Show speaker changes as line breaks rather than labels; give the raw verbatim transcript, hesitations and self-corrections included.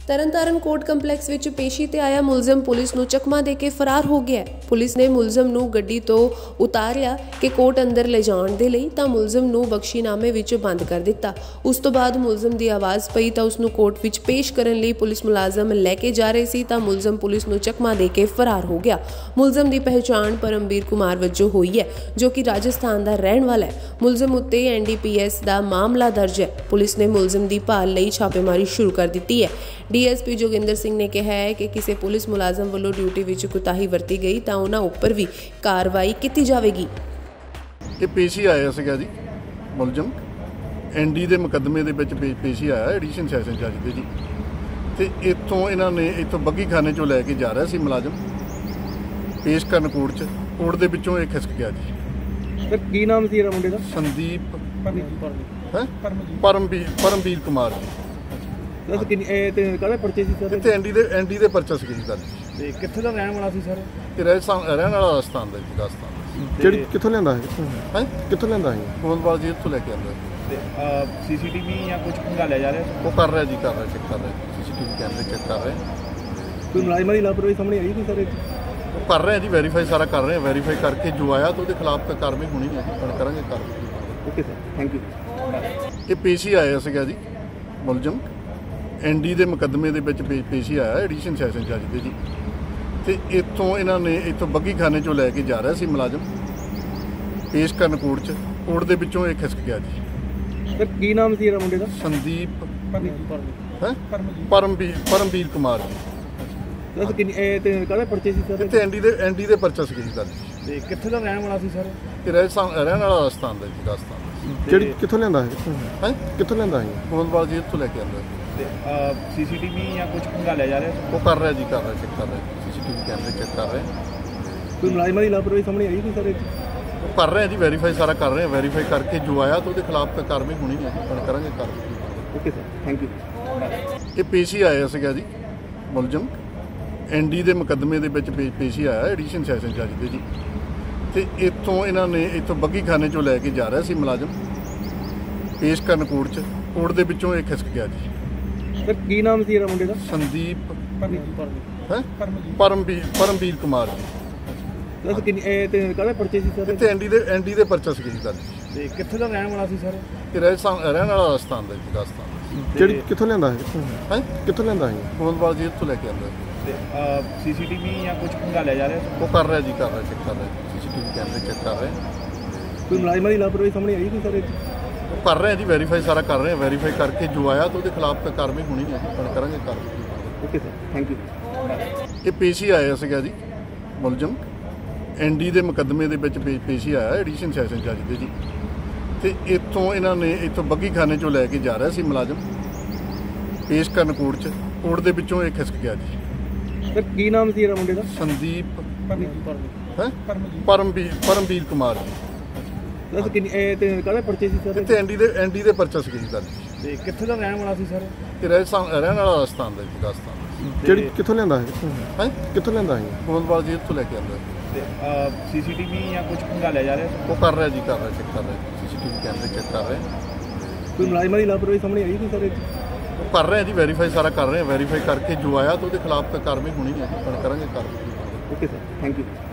Tarn Taran court complex ਵਿੱਚ ਪੇਸ਼ੀ ਤੇ ਆਇਆ ਮੁਲਜ਼ਮ ਪੁਲਿਸ ਨੂੰ ਚਕਮਾ ਦੇ ਕੇ ਫਰਾਰ ਹੋ ਗਿਆ। ਪੁਲਿਸ ਨੇ ਮੁਲਜ਼ਮ ਨੂੰ ਗੱਡੀ ਤੋਂ ਉਤਾਰਿਆ ਕਿ ਕੋਰਟ ਅੰਦਰ ਲਿਜਾਣ ਦੇ ਲਈ ਤਾਂ ਮੁਲਜ਼ਮ ਨੂੰ ਬਖਸ਼ੀਨਾਮੇ ਵਿੱਚ ਬੰਦ ਕਰ ਦਿੱਤਾ। ਉਸ ਤੋਂ ਬਾਅਦ ਮੁਲਜ਼ਮ ਦੀ ਆਵਾਜ਼ ਪਈ ਤਾਂ ਉਸ ਨੂੰ ਕੋਰਟ ਵਿੱਚ ਪੇਸ਼ ਕਰਨ ਲਈ ਪੁਲਿਸ ਮੁਲਾਜ਼ਮ ਲੈ ਕੇ ਜਾ ਰਹੇ ਸੀ ਤਾਂ ਮੁਲਜ਼ਮ ਪੁਲਿਸ ਨੂੰ ਚਕਮਾ ਦੇ ਕੇ ਫਰਾਰ ਹੋ ਗਿਆ। ਮੁਲਜ਼ਮ ਦੀ ਪਹਿਚਾਣ ਪਰਮਵੀਰ ਕੁਮਾਰ ਵਜੋਂ ਹੋਈ ਹੈ ਜੋ ਕਿ ਰਾਜਸਥਾਨ ਦਾ ਰਹਿਣ ਵਾਲਾ ਹੈ। ਮੁਲਜ਼ਮ ਉੱਤੇ ਐਨ ਡੀ ਪੀ ਐਸ ਦਾ ਮਾਮਲਾ ਦਰਜ ਹੈ। ਪੁਲਿਸ ਨੇ ਮੁਲਜ਼ਮ ਦੀ ਭਾਲ ਲਈ ਛਾਪੇਮਾਰੀ ਸ਼ੁਰੂ ਕਰ ਦਿੱਤੀ ਹੈ। D S P Joginder Singh ने कहा है कि किसी पुलिस मुलाजम वालों ड्यूटी विच कोताही वरती गई तो उन्हां उपर भी कार्रवाई की जाएगी।
ये पेशी आया सीगा जी मुलजम एन डी के मुकदमे दे विच पेशी आया एडिशन सैशन जज दे जी ते इत्थों इन्हां ने इत्थों बग्गी खाने चों लैके जा रहा सी मुलाजम पेश करन कोर्ट च कोर्ट दे विचों ये खिसक गया जी।
सर की नाम सी मुंडे दा?
संदीप है परमवीर परमवीर कुमार जी।
दस किन्नी ए ते काहदे पर्चे सी सर?
इत्थे एनडी दे एनडी दे पर्चा सी दर्ज।
ते कित्थे दा रहण वाला सी सर?
ये राजस्थान रहण वाला राजस्थान दा जी राजस्थान।
ਜਿਹੜੀ ਕਿੱਥੋਂ ਲੈਂਦਾ ਹੈ?
ਹੈ
ਕਿੱਥੋਂ ਲੈਂਦਾ ਹੈ?
ਗੋਲਬਾਲ ਜੀ ਇੱਥੋਂ ਲੈ ਕੇ ਆਉਂਦਾ
ਤੇ ਸੀਸੀਟੀਵੀ ਜਾਂ ਕੁਝ ਖੰਗਾਲਿਆ ਜਾ ਰਿਹਾ?
ਉਹ ਕਰ ਰਿਹਾ ਜੀ ਕਰ ਰਿਹਾ ਚੈੱਕ ਕਰ ਰਿਹਾ ਸੀਸੀਟੀਵੀ ਕੈਮਰੇ ਚੈੱਕ ਕਰ ਰਹੇ।
ਕੋਈ ਮੁਲਾਜ਼ਮਾਂ ਦੀ ਲਾਪਰਵਾਹੀ ਸਾਹਮਣੇ ਆਈ ਕੋਈ ਸਰ?
ਉਹ ਕਰ ਰਹੇ ਜੀ ਵੈਰੀਫਾਈ ਸਾਰਾ ਕਰ ਰਹੇ ਵੈਰੀਫਾਈ ਕਰਕੇ ਜੋ ਆਇਆ ਤਾਂ ਉਹਦੇ ਖਿਲਾਫ ਤਾਂ ਕਾਰਵਾਈ ਹੋਣੀ ਹੈ ਜੀ। ਹੁਣ ਕਰਾਂਗੇ ਕਾਰਵਾਈ।
Okay sir thank you.
ਇਹ ਪੇਸ਼ੀ ਆਇਆ ਸੀਗਾ ਜੀ ਮੁਲਜ਼ਮ ਐਨ ਡੀ ਦੇ ਮੁਕਦਮੇ ਦੇ ਵਿੱਚ ਪੇਸ਼ੀ ਆਇਆ ਐਡੀਸ਼ਨ ਸੈਸ਼ਨ ਜਜ ਦੇ ਜੀ ਤੇ ਇੱਥੋਂ ਇਹਨਾਂ ਨੇ ਇੱਥੋਂ ਬੱਗੀ ਖਾਨੇ ਚੋਂ ਲੈ ਕੇ ਜਾ ਰਿਹਾ ਸੀ ਮੁਲਾਜ਼ਮ ਪੇਸ਼ ਕਰਨ ਕੋਰਟ 'ਚ ਕੋਰਟ ਦੇ ਵਿੱਚੋਂ ਇਹ ਖਿਸਕ ਗਿਆ ਜੀ।
ਸਰ ਕੀ ਨਾਮ ਸੀ ਇਹਦਾ ਮੁੰਡੇ ਦਾ?
ਸੰਦੀਪ ਹੈ ਪਰਮਵੀਰ ਪਰਮਵੀਰ ਕੁਮਾਰ ਜੀ।
ਦਸ ਕਿੰਨੀ ਇਹ ਤੇ ਕਾਹਦੇ ਪਰਚੇ ਸੀ ਸਰ?
ਇੱਥੇ ਐਨਡੀ ਦੇ ਐਨਡੀ ਦੇ ਪਰਚਾ ਸੀ ਜੀ ਦਰਜ।
ਤੇ ਕਿੱਥੇ ਦਾ ਰਹਿਣ ਵਾਲਾ ਸੀ ਸਰ?
ਇਹ ਰਾਜਸਥਾਨ ਰਹਿਣ ਵਾਲਾ ਰਾਜਸਥਾਨ ਦਾ ਜੀ ਰਾਜਸਥਾਨ।
ਜਿਹੜੀ ਕਿੱਥੋਂ ਲੈਂਦਾ ਹੈ?
ਹੈ
ਕਿੱਥੋਂ ਲੈਂਦਾ ਹੈ?
ਗੋਲਬਾਲ ਜੀ ਇੱਥੋਂ ਲੈ ਕੇ ਆਉਂਦਾ।
ਤੇ ਸੀਸੀਟੀਵੀ ਜਾਂ ਕੁਝ ਖੰਗਾਲਿਆ ਜਾ ਰਿਹਾ?
ਉਹ ਕਰ ਰਿਹਾ ਜੀ ਕਰ ਰਿਹਾ ਚੈੱਕ ਕਰ ਰਿਹਾ ਸੀਸੀਟੀਵੀ ਕੈਮਰੇ ਚੈੱਕ ਕਰ ਰਹੇ।
ਕੋਈ ਮੁਲਾਜ਼ਮਾਂ ਦੀ ਲਾਪਰਵਾਹੀ ਸਾਹਮਣੇ ਆਈ ਕੋਈ ਸਰ?
ਉਹ ਕਰ ਰਹੇ ਜੀ ਵੈਰੀਫਾਈ ਸਾਰਾ ਕਰ ਰਹੇ ਵੈਰੀਫਾਈ ਕਰਕੇ ਜੋ ਆਇਆ ਤਾਂ ਉਹਦੇ ਖਿਲਾਫ ਤਾਂ ਕਾਰਵਾਈ ਹੋਣੀ ਹੈ ਜੀ। ਹੁਣ ਕਰਾਂਗੇ ਕਾਰਵਾਈ।
Okay sir thank you.
ਇਹ ਪੇਸ਼ੀ ਆਇਆ ਸੀਗਾ ਜੀ ਮੁਲਜ਼ਮ ਐਨ ਡੀ ਦੇ ਮੁਕਦਮੇ ਦੇ ਵਿੱਚ ਪੇਸ਼ੀ ਆਇਆ ਐਡੀਸ਼ਨ ਸੈਸ਼ਨ ਜਜ ਦੇ ਜੀ ਤੇ ਇੱਥੋਂ ਇਹਨਾਂ ਨੇ ਇੱਥੋਂ ਬੱਗੀ ਖਾਨੇ ਚੋਂ ਲੈ ਕੇ ਜਾ ਰਿਹਾ ਸੀ ਮੁਲਾਜ਼ਮ ਪੇਸ਼ ਕਰਨ ਕੋਰਟ 'ਚ ਕੋਰਟ ਦੇ ਵਿੱਚੋਂ ਇਹ ਖਿਸਕ ਗਿਆ ਜੀ।
ਸਰ ਕੀ ਨਾਮ ਸੀ ਇਹਦਾ ਮੁੰਡੇ ਦਾ?
ਸੰਦੀਪ ਹੈ ਪਰਮਵੀਰ ਪਰਮਵੀਰ ਕੁਮਾਰ ਜੀ।
ਦਸ ਕਿੰਨੀ ਇਹ ਤੇ ਕਾਹਦੇ ਪਰਚੇ ਸੀ ਸਰ?
ਇੱਥੇ ਐਨਡੀ ਦੇ ਐਨਡੀ ਦੇ ਪਰਚਾ ਸੀ ਜੀ ਦਰਜ।
ਤੇ ਕਿੱਥੇ ਦਾ ਰਹਿਣ ਵਾਲਾ ਸੀ ਸਰ?
ਇਹ ਰਾਜਸਥਾਨ ਰਹਿਣ ਵਾਲਾ ਰਾਜਸਥਾਨ ਦਾ ਜੀ ਰਾਜਸਥਾਨ।
ਜਿਹੜੀ ਕਿੱਥੋਂ ਲੈਂਦਾ ਹੈ?
ਹੈ
ਕਿੱਥੋਂ ਲੈਂਦਾ ਹੈ?
ਗੋਲਬਾਲ ਜੀ ਇੱਥੋਂ ਲੈ ਕੇ ਆਉਂਦਾ।
ਤੇ ਸੀਸੀਟੀਵੀ ਜਾਂ ਕੁਝ ਖੰਗਾਲਿਆ ਜਾ ਰਿਹਾ?
ਉਹ ਕਰ ਰਿਹਾ ਜੀ ਕਰ ਰਿਹਾ ਚੈੱਕ ਕਰ ਰਿਹਾ ਸੀਸੀਟੀਵੀ ਕੈਮਰੇ ਚੈੱਕ ਕਰ ਰਹੇ।
ਕੋਈ ਮੁਲਾਜ਼ਮਾਂ ਦੀ ਲਾਪਰਵਾਹੀ ਸਾਹਮਣੇ ਆਈ ਕੋਈ ਸਰ?
ਉਹ ਕਰ ਰਹੇ ਜੀ ਵੈਰੀਫਾਈ ਸਾਰਾ ਕਰ ਰਹੇ ਵੈਰੀਫਾਈ ਕਰਕੇ ਜੋ ਆਇਆ ਤਾਂ ਉਹਦੇ ਖਿਲਾਫ ਤਾਂ ਕਾਰਵਾਈ ਹੋਣੀ ਹੈ ਜੀ। ਹੁਣ ਕਰਾਂਗੇ ਕਾਰਵਾਈ।
Okay sir thank you.
ਇਹ ਪੇਸ਼ੀ ਆਇਆ ਸੀਗਾ ਜੀ ਮੁਲਜ਼ਮ ਐਨ ਡੀ ਦੇ ਮੁਕਦਮੇ ਦੇ ਵਿੱਚ ਪੇਸ਼ੀ ਆਇਆ ਐਡੀਸ਼ਨ ਸੈਸ਼ਨ ਜਜ ਦੇ ਜੀ ਤੇ ਇੱਥੋਂ ਇਹਨਾਂ ਨੇ ਇੱਥੋਂ ਬੱਗੀ ਖਾਨੇ ਚੋਂ ਲੈ ਕੇ ਜਾ ਰਿਹਾ ਸੀ ਮੁਲਾਜ਼ਮ ਪੇਸ਼ ਕਰਨ ਕੋਰਟ 'ਚ ਕੋਰਟ ਦੇ ਵਿੱਚੋਂ ਇਹ ਖਿਸਕ ਗਿਆ ਜੀ।
ਸਰ ਕੀ ਨਾਮ ਸੀ ਇਹਦਾ ਮੁੰਡੇ ਦਾ?
ਸੰਦੀਪ ਹੈ ਪਰਮਵੀਰ ਪਰਮਵੀਰ ਕੁਮਾਰ ਜੀ।
ਦਸ ਕਿੰਨੀ ਇਹ ਤੇ ਕਾਹਦੇ ਪਰਚੇ ਸੀ ਸਰ?
ਇੱਥੇ ਐਨਡੀ ਦੇ ਐਨਡੀ ਦੇ ਪਰਚਾ ਸੀ ਜੀ ਦਰਜ।
ਤੇ ਕਿੱਥੇ ਦਾ ਰਹਿਣ ਵਾਲਾ ਸੀ ਸਰ?
ਇਹ ਰਾਜਸਥਾਨ ਰਹਿਣ ਵਾਲਾ ਰਾਜਸਥਾਨ ਦਾ ਜੀ ਰਾਜਸਥਾਨ।
ਜਿਹੜੀ ਕਿੱਥੋਂ ਲੈਂਦਾ ਹੈ?
ਹੈ
ਕਿੱਥੋਂ ਲੈਂਦਾ ਹੈ?
ਗੋਲਬਾਲ ਜੀ ਇੱਥੋਂ ਲੈ ਕੇ ਆਉਂਦਾ।
ਤੇ ਸੀਸੀਟੀਵੀ ਜਾਂ ਕੁਝ ਖੰਗਾਲਿਆ ਜਾ ਰਿਹਾ?
ਉਹ ਕਰ ਰਿਹਾ ਜੀ ਕਰ ਰਿਹਾ ਚੈੱਕ ਕਰ ਰਿਹਾ ਸੀਸੀਟੀਵੀ ਕੈਮਰੇ ਚੈੱਕ ਕਰ ਰਹੇ।
ਕੋਈ ਮੁਲਾਜ਼ਮਾਂ ਦੀ ਲਾਪਰਵਾਹੀ ਸਾਹਮਣੇ ਆਈ ਕੋਈ ਸਰ?
ਉਹ ਕਰ ਰਹੇ ਜੀ ਵੈਰੀਫਾਈ ਸਾਰਾ ਕਰ ਰਹੇ ਵੈਰੀਫਾਈ ਕਰਕੇ ਜੋ ਆਇਆ ਤਾਂ ਉਹਦੇ ਖਿਲਾਫ ਤਾਂ ਕਾਰਵਾਈ ਹੋਣੀ ਹੈ ਜੀ। ਹੁਣ ਕਰਾਂਗੇ ਕਾਰਵਾਈ।
Okay sir thank you.